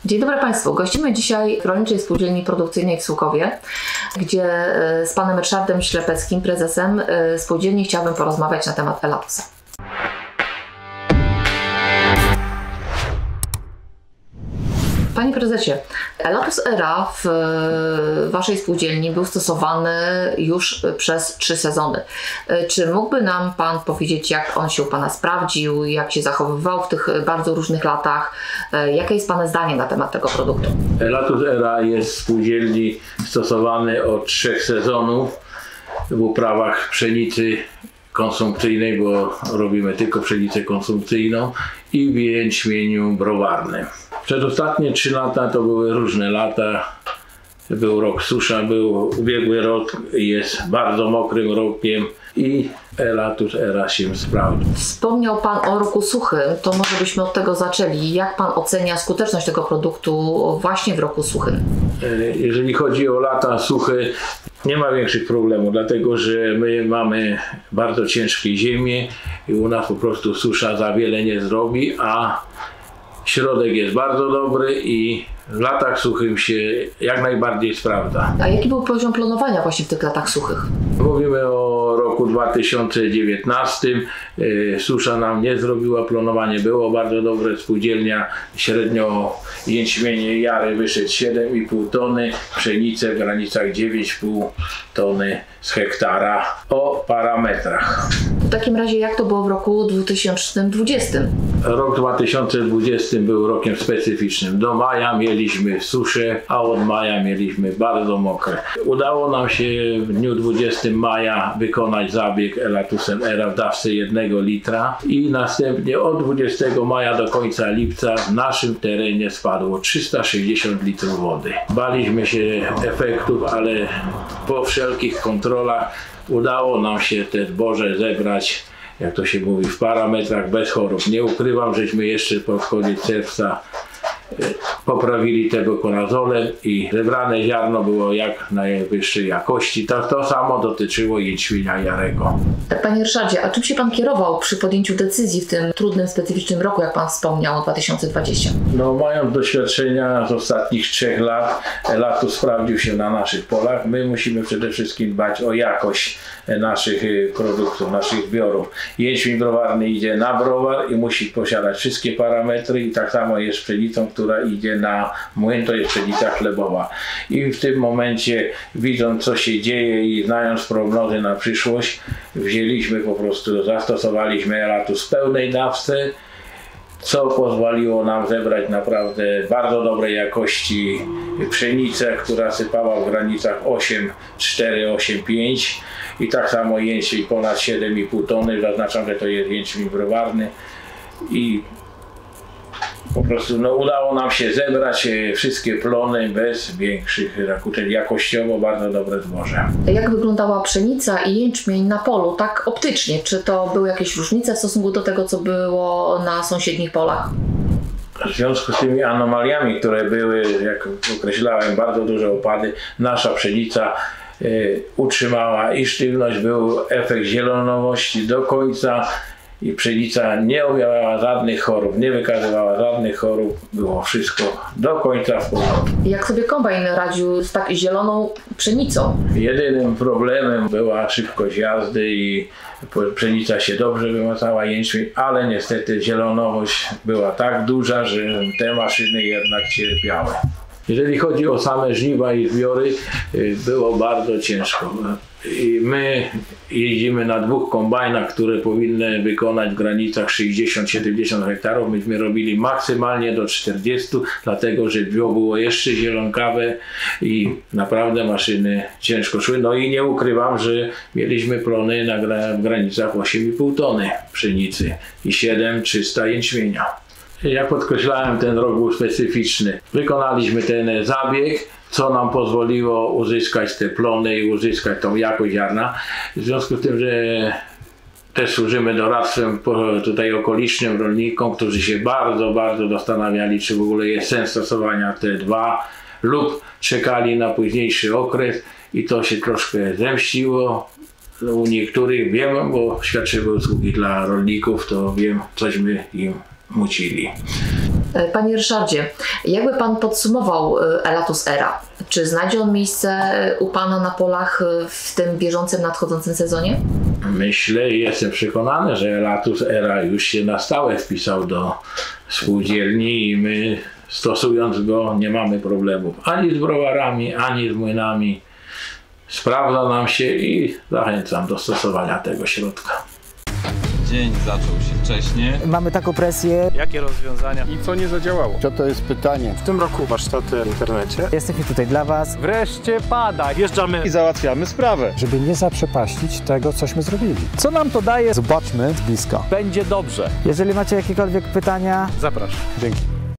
Dzień dobry Państwu. Gościmy dzisiaj w Rolniczej Spółdzielni Produkcyjnej w Sułkowie, gdzie z panem Ryszardem Ślepeckim, prezesem spółdzielni, chciałabym porozmawiać na temat Elatusa. Panie prezesie, Elatus Era w waszej spółdzielni był stosowany już przez 3 sezony. Czy mógłby nam pan powiedzieć, jak on się u pana sprawdził, jak się zachowywał w tych bardzo różnych latach? Jakie jest pana zdanie na temat tego produktu? Elatus Era jest w spółdzielni stosowany od 3 sezonów w uprawach pszenicy konsumpcyjnej, bo robimy tylko pszenicę konsumpcyjną, i w jęczmieniu browarnym. Przez ostatnie 3 lata to były różne lata. Był rok susza, był ubiegły rok, jest bardzo mokrym rokiem i Elatus Era się sprawdził. Wspomniał pan o roku suchym, to może byśmy od tego zaczęli. Jak pan ocenia skuteczność tego produktu właśnie w roku suchym? Jeżeli chodzi o lata suche, nie ma większych problemów, dlatego że my mamy bardzo ciężkie ziemie i u nas po prostu susza za wiele nie zrobi, a środek jest bardzo dobry i w latach suchym się jak najbardziej sprawdza. A jaki był poziom planowania właśnie w tych latach suchych? Mówimy o roku 2019. Susza nam nie zrobiła, planowanie było bardzo dobre. Spółdzielnia średnio jęczmienie jary wyszedł 7,5 tony, pszenicę w granicach 9,5 tony z hektara o parametrach. W takim razie jak to było w roku 2020? Rok 2020 był rokiem specyficznym. Do maja mieliśmy suszę, a od maja mieliśmy bardzo mokre. Udało nam się w dniu 20 maja wykonać zabieg Elatusem Era w dawce 1 litra i następnie od 20 maja do końca lipca w naszym terenie spadło 360 litrów wody. Baliśmy się efektów, ale po wszelkich kontrolach udało nam się te zboże zebrać, jak to się mówi, w parametrach, bez chorób. Nie ukrywam, żeśmy jeszcze pod koniec czerwca poprawili tebukonazolem i zebrane ziarno było jak najwyższej jakości. To samo dotyczyło jęczmienia jarego. Panie Ryszardzie, a czym się pan kierował przy podjęciu decyzji w tym trudnym, specyficznym roku, jak pan wspomniał, 2020? No, mając doświadczenia z ostatnich 3 lat, Elatus sprawdził się na naszych polach. My musimy przede wszystkim dbać o jakość naszych produktów, naszych zbiorów. Jęczmień browarny idzie na browar i musi posiadać wszystkie parametry i tak samo jest z pszenicą, która idzie na młyn, to jest pszenica chlebowa. I w tym momencie, widząc co się dzieje i znając prognozy na przyszłość, zastosowaliśmy Elatus w pełnej dawce, co pozwoliło nam zebrać naprawdę bardzo dobrej jakości pszenicę, która sypała w granicach 8,4, 8,5 i tak samo jęczmień ponad 7,5 tony, zaznaczam, że to jest jęczmień browarny i po prostu udało nam się zebrać wszystkie plony bez większych zakłóceń. Jakościowo bardzo dobre zboże. Jak wyglądała pszenica i jęczmień na polu, tak optycznie? Czy to były jakieś różnice w stosunku do tego, co było na sąsiednich polach? W związku z tymi anomaliami, które były, jak określałem, bardzo duże opady, nasza pszenica utrzymała i sztywność, był efekt zielonowości do końca. I pszenica nie objawała żadnych chorób, nie wykazywała żadnych chorób, było wszystko do końca w porządku. Jak sobie kombajn radził z tak zieloną pszenicą? Jedynym problemem była szybkość jazdy i pszenica się dobrze wymacała, jęczmień, ale niestety zielonowość była tak duża, że te maszyny jednak cierpiały. Jeżeli chodzi o same żniwa i zbiory, było bardzo ciężko. I my jeździmy na 2 kombajnach, które powinny wykonać w granicach 60-70 hektarów. Myśmy robili maksymalnie do 40, dlatego że było jeszcze zielonkawe i naprawdę maszyny ciężko szły. No i nie ukrywam, że mieliśmy plony w granicach 8,5 tony pszenicy i 7,300 jęczmienia. Jak podkreślałem, ten rok był specyficzny. Wykonaliśmy ten zabieg, co nam pozwoliło uzyskać te plony i uzyskać tą jakość ziarna. W związku z tym, że też służymy doradztwem tutaj okolicznym rolnikom, którzy się bardzo zastanawiali, czy w ogóle jest sens stosowania te 2 lub czekali na późniejszy okres i to się troszkę zemściło. U niektórych wiem, bo świadczymy usługi dla rolników, to wiem, cośmy im mucili. Panie Ryszardzie, jakby Pan podsumował Elatus Era? Czy znajdzie on miejsce u Pana na polach w tym bieżącym, nadchodzącym sezonie? Myślę i jestem przekonany, że Elatus Era już się na stałe wpisał do spółdzielni i my, stosując go, nie mamy problemów ani z browarami, ani z młynami. Sprawdza nam się i zachęcam do stosowania tego środka. Dzień zaczął się wcześniej. Mamy taką presję. Jakie rozwiązania i co nie zadziałało? Co to jest pytanie? W tym roku warsztaty w internecie. Jesteśmy tutaj dla Was. Wreszcie pada. Wjeżdżamy i załatwiamy sprawę. Żeby nie zaprzepaścić tego, cośmy zrobili. Co nam to daje? Zobaczmy z bliska. Będzie dobrze. Jeżeli macie jakiekolwiek pytania, Zapraszam. Dzięki.